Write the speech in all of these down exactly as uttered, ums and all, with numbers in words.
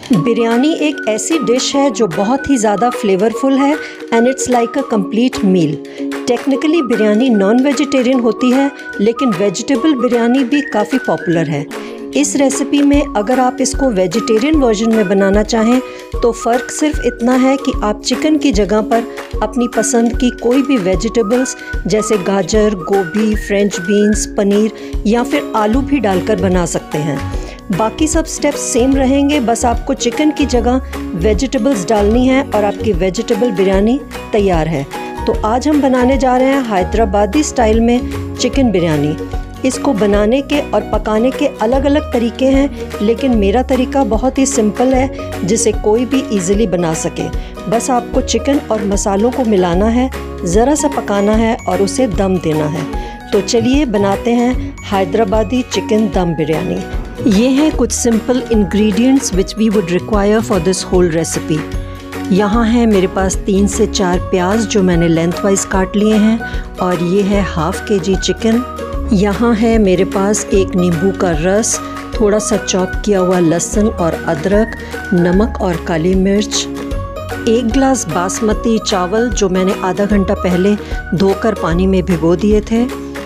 बिरयानी एक ऐसी डिश है जो बहुत ही ज़्यादा फ्लेवरफुल है and it's like a complete meal. Technically biryani non vegetarian होती है, लेकिन वेजिटेबल बिरयानी भी काफ़ी पॉपुलर है। इस रेसिपी में अगर आप इसको वेजिटेरियन वर्जन में बनाना चाहें तो फ़र्क सिर्फ इतना है कि आप चिकन की जगह पर अपनी पसंद की कोई भी वेजिटेबल्स जैसे गाजर, गोभी, फ्रेंच बीन्स, पनीर या फिर आलू भी डालकर बना सकते हैं। बाकी सब स्टेप्स सेम रहेंगे, बस आपको चिकन की जगह वेजिटेबल्स डालनी है और आपकी वेजिटेबल बिरयानी तैयार है। तो आज हम बनाने जा रहे हैं हैदराबादी स्टाइल में चिकन बिरयानी। इसको बनाने के और पकाने के अलग अलग तरीके हैं, लेकिन मेरा तरीका बहुत ही सिंपल है जिसे कोई भी इजीली बना सके। बस आपको चिकन और मसालों को मिलाना है, ज़रा सा पकाना है और उसे दम देना है। तो चलिए बनाते हैं हैदराबादी चिकन दम बिरयानी। ये हैं कुछ simple ingredients which we would require for this whole recipe. यहाँ है मेरे पास तीन से चार प्याज जो मैंने लेंथ वाइज काट लिए हैं, और ये है हाफ के जी चिकन। यहाँ है मेरे पास एक नींबू का रस, थोड़ा सा चॉप किया हुआ लहसुन और अदरक, नमक और काली मिर्च, एक गिलास बासमती चावल जो मैंने आधा घंटा पहले धोकर पानी में भिगो दिए थे,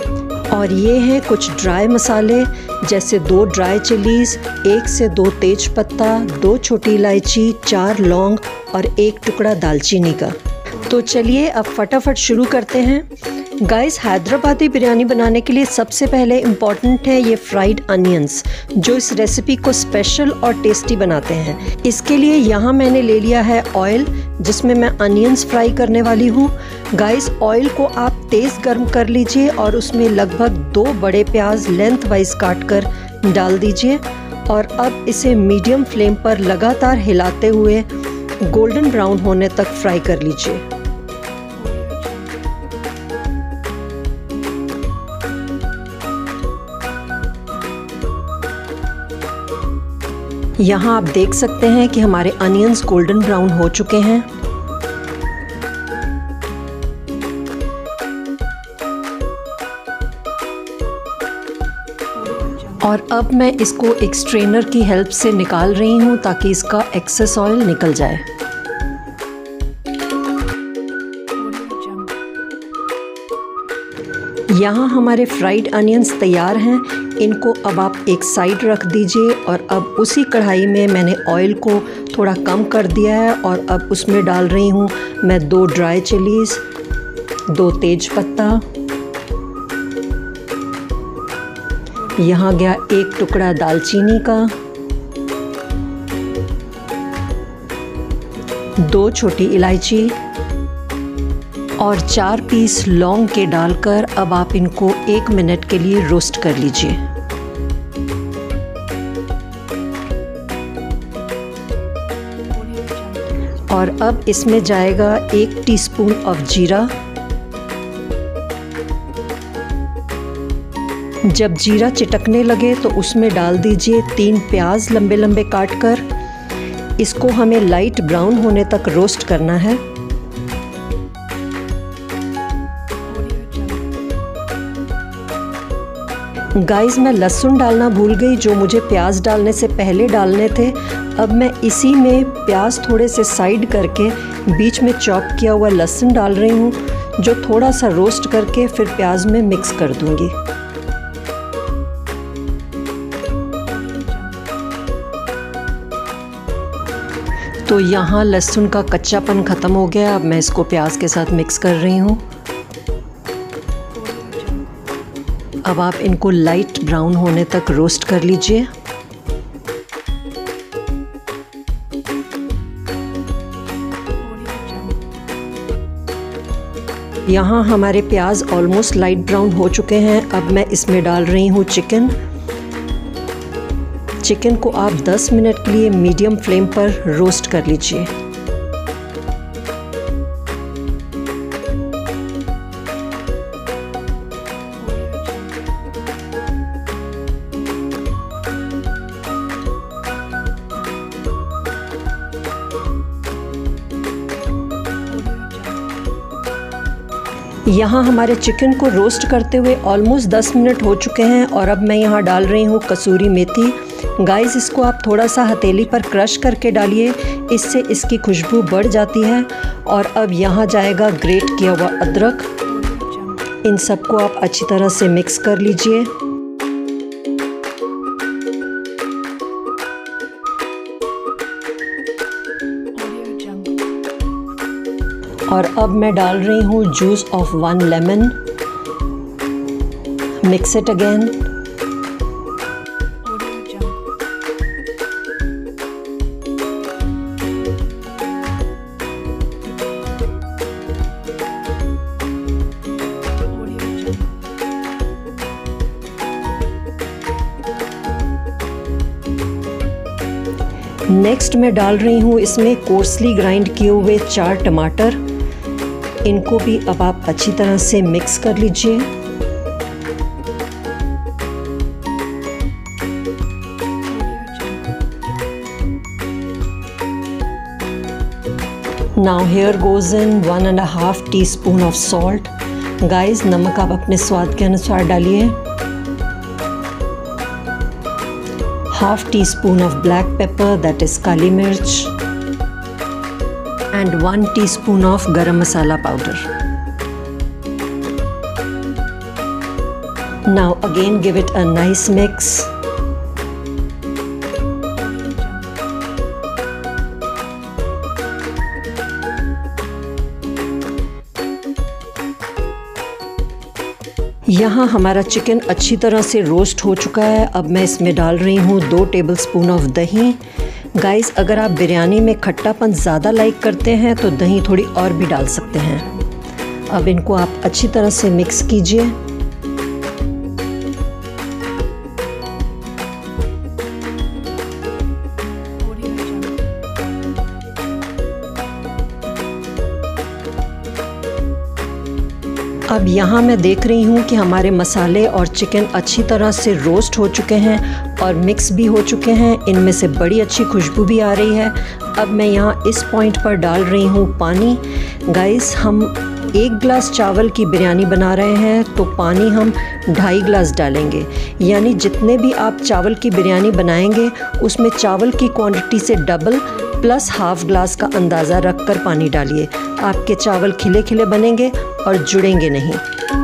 और ये हैं कुछ ड्राई मसाले जैसे दो ड्राई चिलीज़, एक से दो तेज पत्ता, दो छोटी इलायची, चार लौंग और एक टुकड़ा दालचीनी का। तो चलिए अब फटाफट शुरू करते हैं। गाइस, हैदराबादी बिरयानी बनाने के लिए सबसे पहले इम्पॉर्टेंट है ये फ्राइड अनियंस, जो इस रेसिपी को स्पेशल और टेस्टी बनाते हैं। इसके लिए यहाँ मैंने ले लिया है ऑयल, जिसमें मैं अनियंस फ्राई करने वाली हूँ। गाइस, ऑयल को आप तेज़ गर्म कर लीजिए और उसमें लगभग दो बड़े प्याज लेंथ वाइज काट कर डाल दीजिए, और अब इसे मीडियम फ्लेम पर लगातार हिलाते हुए गोल्डन ब्राउन होने तक फ्राई कर लीजिए। यहाँ आप देख सकते हैं कि हमारे अनियंस गोल्डन ब्राउन हो चुके हैं। और अब मैं इसको एक स्ट्रेनर की हेल्प से निकाल रही हूँ ताकि इसका एक्सेस ऑयल निकल जाए। यहाँ हमारे फ्राइड अनियंस तैयार हैं। इनको अब आप एक साइड रख दीजिए, और अब उसी कढ़ाई में मैंने ऑयल को थोड़ा कम कर दिया है और अब उसमें डाल रही हूँ मैं दो ड्राई चिलीज़, दो तेज पत्ता, यहाँ गया एक टुकड़ा दालचीनी का, दो छोटी इलायची और चार पीस लौंग के डालकर अब आप इनको एक मिनट के लिए रोस्ट कर लीजिए। और अब इसमें जाएगा एक टीस्पून ऑफ जीरा। जब जीरा चिटकने लगे तो उसमें डाल दीजिए तीन प्याज लंबे लंबे काट कर। इसको हमें लाइट ब्राउन होने तक रोस्ट करना है। गाइस, मैं लहसुन डालना भूल गई जो मुझे प्याज डालने से पहले डालने थे। अब मैं इसी में प्याज थोड़े से साइड करके बीच में चॉप किया हुआ लहसुन डाल रही हूँ, जो थोड़ा सा रोस्ट करके फिर प्याज में मिक्स कर दूँगी। तो यहाँ लहसुन का कच्चापन ख़त्म हो गया। अब मैं इसको प्याज के साथ मिक्स कर रही हूँ। अब आप इनको लाइट ब्राउन होने तक रोस्ट कर लीजिए। यहाँ हमारे प्याज ऑलमोस्ट लाइट ब्राउन हो चुके हैं। अब मैं इसमें डाल रही हूँ चिकन। चिकन को आप दस मिनट के लिए मीडियम फ्लेम पर रोस्ट कर लीजिए। यहाँ हमारे चिकन को रोस्ट करते हुए ऑलमोस्ट दस मिनट हो चुके हैं, और अब मैं यहाँ डाल रही हूँ कसूरी मेथी। गाइस, इसको आप थोड़ा सा हथेली पर क्रश करके डालिए, इससे इसकी खुशबू बढ़ जाती है। और अब यहाँ जाएगा ग्रेट किया हुआ अदरक। इन सबको आप अच्छी तरह से मिक्स कर लीजिए। और अब मैं डाल रही हूँ juice of one lemon. Mix it again. Next मैं डाल रही हूँ इसमें कोर्सली ग्राइंड किए हुए चार टमाटर। इनको भी अब आप अच्छी तरह से मिक्स कर लीजिए। Now here goes in one and half teaspoon of salt. Guys, नमक आप अपने स्वाद के अनुसार डालिए। Half teaspoon of black pepper, that is काली मिर्च, and one teaspoon of garam masala powder. Now again give it a nice mix. यहाँ हमारा चिकन अच्छी तरह से रोस्ट हो चुका है। अब मैं इसमें डाल रही हूँ दो टेबलस्पून ऑफ दही। गाइस, अगर आप बिरयानी में खट्टापन ज़्यादा लाइक करते हैं तो दही थोड़ी और भी डाल सकते हैं। अब इनको आप अच्छी तरह से मिक्स कीजिए। अब यहाँ मैं देख रही हूँ कि हमारे मसाले और चिकन अच्छी तरह से रोस्ट हो चुके हैं और मिक्स भी हो चुके हैं। इनमें से बड़ी अच्छी खुशबू भी आ रही है। अब मैं यहाँ इस पॉइंट पर डाल रही हूँ पानी। गाइस, हम एक गिलास चावल की बिरयानी बना रहे हैं तो पानी हम ढाई गिलास डालेंगे। यानी जितने भी आप चावल की बिरयानी बनाएंगे उसमें चावल की क्वांटिटी से डबल प्लस हाफ ग्लास का अंदाज़ा रख कर पानी डालिए। आपके चावल खिले खिले बनेंगे और जुड़ेंगे नहीं।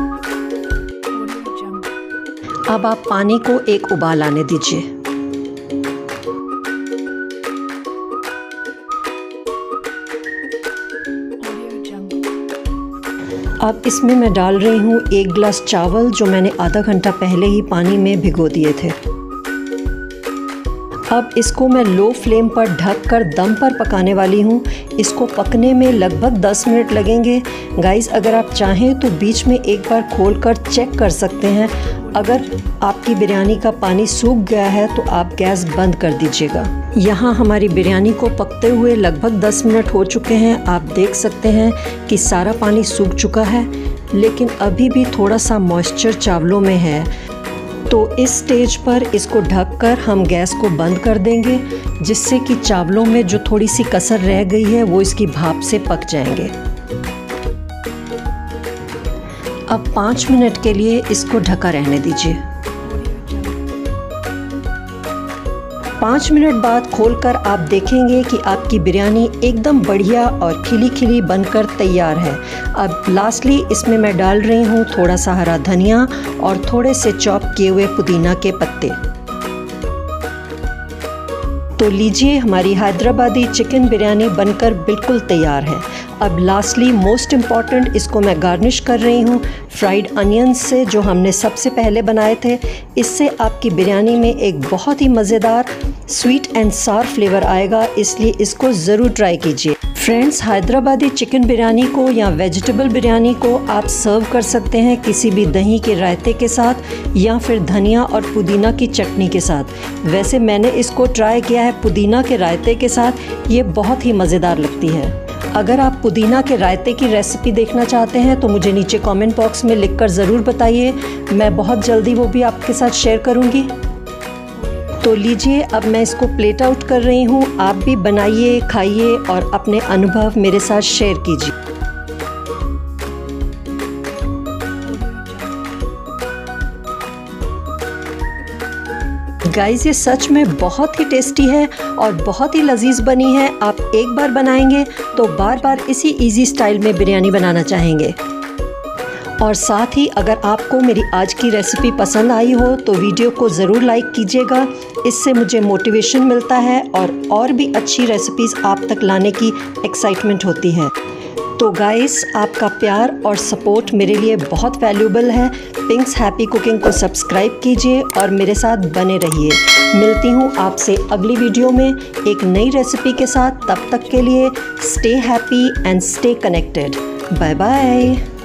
अब आप पानी को एक उबाल आने दीजिए। अब इसमें मैं डाल रही हूँ एक गिलास चावल जो मैंने आधा घंटा पहले ही पानी में भिगो दिए थे। अब इसको मैं लो फ्लेम पर ढककर दम पर पकाने वाली हूँ। इसको पकने में लगभग दस मिनट लगेंगे। गाइस, अगर आप चाहें तो बीच में एक बार खोलकर चेक कर सकते हैं। अगर आपकी बिरयानी का पानी सूख गया है तो आप गैस बंद कर दीजिएगा। यहाँ हमारी बिरयानी को पकते हुए लगभग दस मिनट हो चुके हैं। आप देख सकते हैं कि सारा पानी सूख चुका है, लेकिन अभी भी थोड़ा सा मॉइस्चर चावलों में है। तो इस स्टेज पर इसको ढककर हम गैस को बंद कर देंगे, जिससे कि चावलों में जो थोड़ी सी कसर रह गई है वो इसकी भाप से पक जाएंगे। अब पाँच मिनट के लिए इसको ढका रहने दीजिए। पाँच मिनट बाद खोलकर आप देखेंगे कि आपकी बिरयानी एकदम बढ़िया और खिली खिली बनकर तैयार है। अब लास्टली इसमें मैं डाल रही हूँ थोड़ा सा हरा धनिया और थोड़े से चॉप किए हुए पुदीना के पत्ते। तो लीजिए, हमारी हैदराबादी चिकन बिरयानी बनकर बिल्कुल तैयार है। अब लास्टली मोस्ट इम्पॉर्टेंट, इसको मैं गार्निश कर रही हूँ फ्राइड अनियंस से, जो हमने सबसे पहले बनाए थे। इससे आपकी बिरयानी में एक बहुत ही मज़ेदार स्वीट एंड सार फ्लेवर आएगा, इसलिए इसको ज़रूर ट्राई कीजिए। फ्रेंड्स, हैदराबादी चिकन बिरयानी को या वेजिटेबल बिरयानी को आप सर्व कर सकते हैं किसी भी दही के रायते के साथ या फिर धनिया और पुदीना की चटनी के साथ। वैसे मैंने इसको ट्राई किया है पुदीना के रायते के साथ, ये बहुत ही मज़ेदार लगती है। अगर आप पुदीना के रायते की रेसिपी देखना चाहते हैं तो मुझे नीचे कमेंट बॉक्स में लिखकर ज़रूर बताइए, मैं बहुत जल्दी वो भी आपके साथ शेयर करूँगी। तो लीजिए, अब मैं इसको प्लेट आउट कर रही हूँ। आप भी बनाइए, खाइए और अपने अनुभव मेरे साथ शेयर कीजिए। गाइस ये सच में बहुत ही टेस्टी है और बहुत ही लजीज बनी है। आप एक बार बनाएंगे तो बार बार इसी इजी स्टाइल में बिरयानी बनाना चाहेंगे। और साथ ही अगर आपको मेरी आज की रेसिपी पसंद आई हो तो वीडियो को ज़रूर लाइक कीजिएगा। इससे मुझे मोटिवेशन मिलता है और और भी अच्छी रेसिपीज़ आप तक लाने की एक्साइटमेंट होती है। तो गाइस आपका प्यार और सपोर्ट मेरे लिए बहुत वैल्यूबल है। पिंक्स हैप्पी कुकिंग को सब्सक्राइब कीजिए और मेरे साथ बने रहिए। मिलती हूँ आपसे अगली वीडियो में एक नई रेसिपी के साथ। तब तक के लिए stay happy and stay connected. Bye bye.